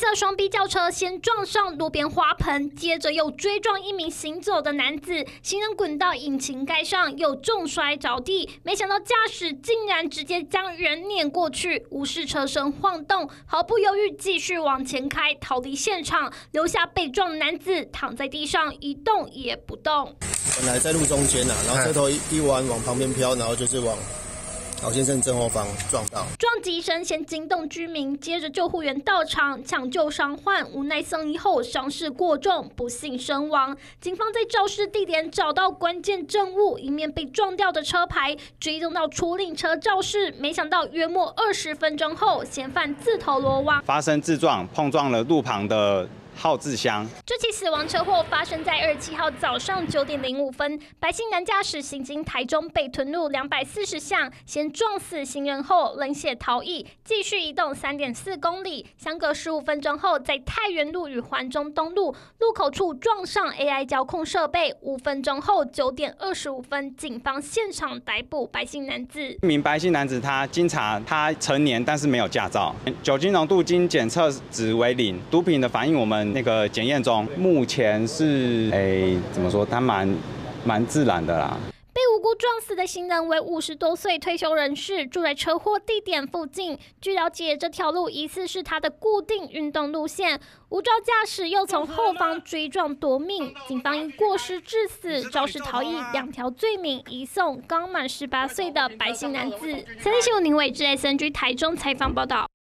色双 B 轿车先撞上路边花盆，接着又追撞一名行走的男子，行人滚到引擎盖上，又重摔着地。没想到驾驶竟然直接将人碾过去，无视车身晃动，毫不犹豫继续往前开，逃离现场，留下被撞的男子躺在地上一动也不动。 本来在路中间然后车头一弯往旁边飘，然后就是往老先生正后方撞到， 撞击声先惊动居民，接着救护员到场抢救伤患，无奈送医后伤势过重，不幸身亡。警方在肇事地点找到关键证物，一面被撞掉的车牌，追踪到处理车肇事，没想到约莫20分钟后，嫌犯自投罗网， 发生自撞，碰撞了路旁的号志箱。 这起死亡车祸发生在27号早上9点05分，白姓男驾驶行经台中北屯路240巷，先撞死行人后冷血逃逸，继续移动3.4公里，相隔15分钟后，在太原路与环中东路路口处撞上 AI 遥控设备。5分钟后9点25分，警方现场逮捕白姓男子。 一名白姓男子，他经查他成年，但是没有驾照，酒精浓度经检测值为0，毒品的反应我们那个检验中，目前是怎么说？他蛮自然的啦。 被无辜撞死的行人为50多岁退休人士，住在车祸地点附近。据了解，这条路疑似是他的固定运动路线，无照驾驶又从后方追撞夺命。警方因过失致死、肇事逃逸2条罪名移送刚满18岁的白姓男子。3立新闻林伟志 SNG 台中采访报道。